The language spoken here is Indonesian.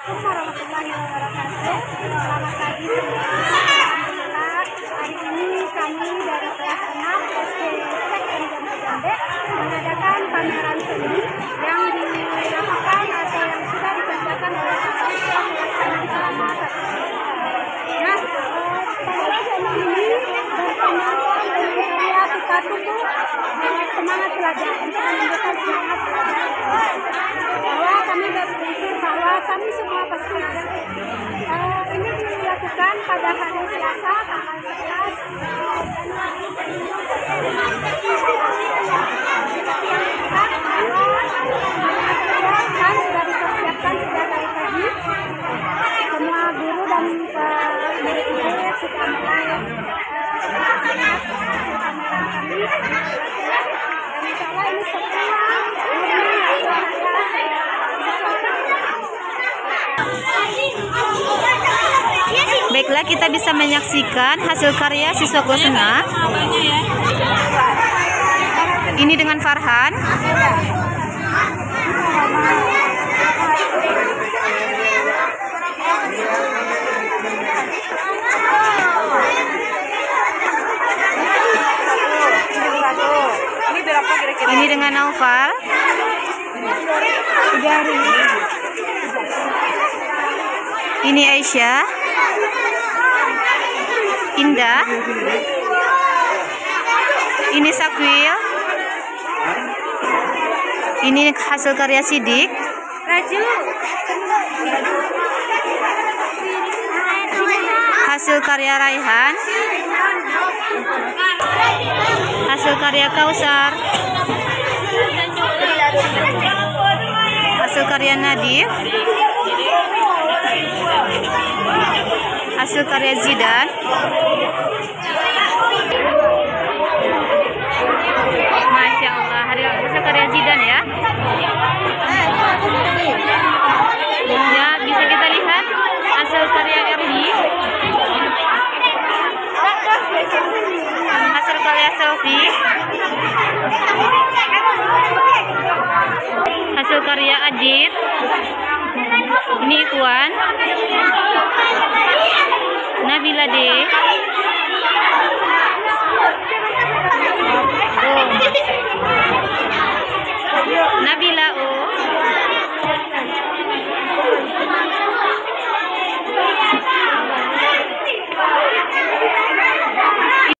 Warahmatullahi wabarakatuh. Selamat pagi semua. Alhamdulillah, hari ini kami dari kelas 6 SD Sekten Jambe mengadakan pameran seni yang dilakukan atau yang sudah dikerjakan oleh siswa kelas 6 selama 1 semester. Nah, pameran seni ini berkenaan dengan karya kita tunggu semangat belajar, untuk menunjukkan semangat belajar bahwa kami berprinsip bahwa kami semua pasti bisa. Ini dilakukan pada hari Selasa tanggal 11 Januari 2024. Kan sudah dipersiapkan sejak dari pagi. Semua guru dan murid-murid sudah mulai kamera kami. Dan insya Allah ini semua Baiklah, kita bisa menyaksikan hasil karya siswa kelas 6. Ini dengan Farhan. Ini dengan Naufal. Ini Aisyah. Indah. Ini Sakwil. Ini hasil karya Sidik. Raju. Hasil karya Raihan. Hasil karya Kausar. Hasil karya Nadif. Hasil karya Zidan. Masya Allah, hasil karya Zidan ya. Ya, bisa kita lihat hasil karya Erdi. Hasil karya Selfie. Hasil karya Adit. Ini Ikhwan. Nabila D.